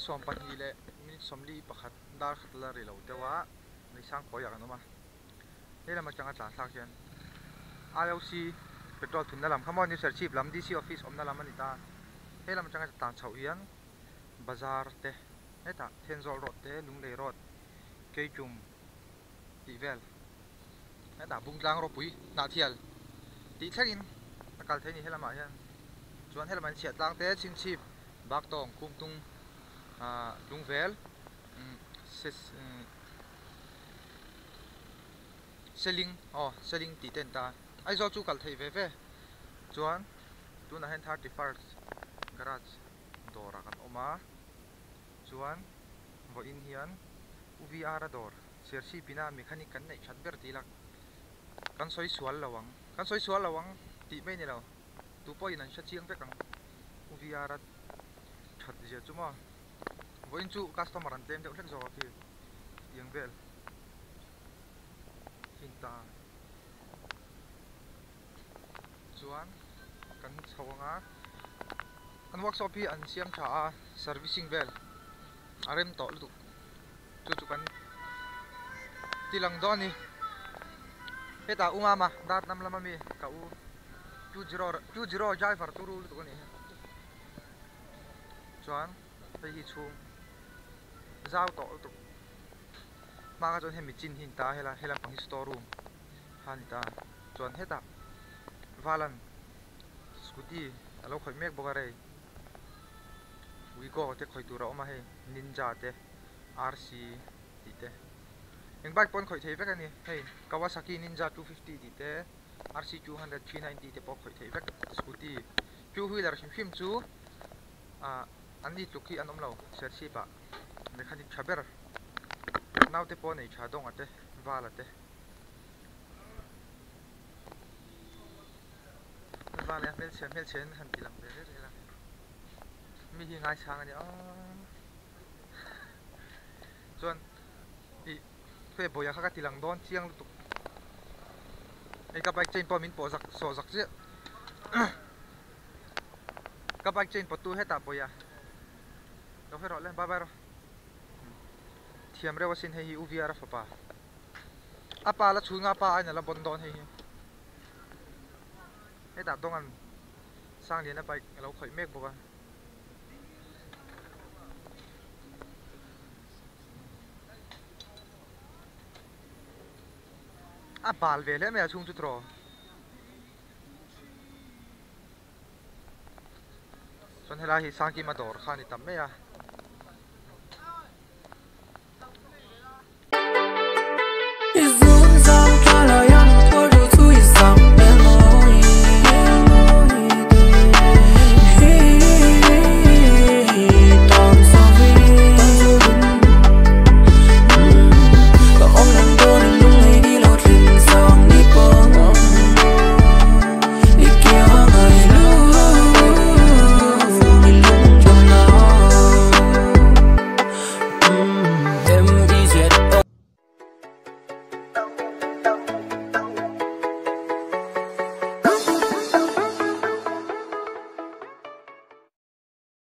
som pan hi le minute somli pakhat dar khatla ri lo tewa nei sang pho yak anoma hela ma changa tla thak hian IOC petrol thunna lam khamon ni serchip lam DC office omna lam ani ta hela ma changa tan chho hian bazar te heta Thenzol road te Lunglei road Keichum tivel heta bungtlang ro pui na thial ti thlengin akal theini hela ma hian chuan hela man chiat tlang te chin chip bak tong kumtung lungvel selling ti ten ta ai zo chu kal thei ve ve chuan tu na hen 31st garage dora kan oma chuan vo in hian UVR dor sersi pina mechanic kan nei chat ber tilak kan soi sual lawang ti mai ni lo tu poi nan sha chiang pe kang UVR chat je chuma vo in chu customer an tem de thlek zo ki yang vel hinta chuan kan chhawanga kan workshop hi an siam tha a servicing vel arem to lu chu kan tilang do ni heta umama dat nam lama mi ka u 20 driver turu lu to ni chuan pe hi chung zau to tu ma ga chon hemi chin hin ta hela pang store room hani ta chuan heta valan scooty alo khoi mek bogare wigo te khoi tu ra oma he ninja te RC ti te eng bike pon khoi thei vek ani hei Kawasaki Ninja 250 ti te RC 200 390 te pok khoi thei vek scooty two wheeler him chu anni tukhi anom lo sersi pa mechanic chaber naw te pon ei cha dong ate wala te wala mel chen han tilang be re la mi hi ngai sang ani chuan i fe boya kha ka tilang don chiang tu ei ka bike chain po min po zak so zak je ka bike chain po tu heta boya lo fe ro le bye bye ro thiam re wasin hei UVR fa pa apa la chunga pa ai na la bon don hei heta dongan sang lian a bike lo khoi mek boka bal ve le me chung chu tro son hela hi sang ki ma dor khani tam me ya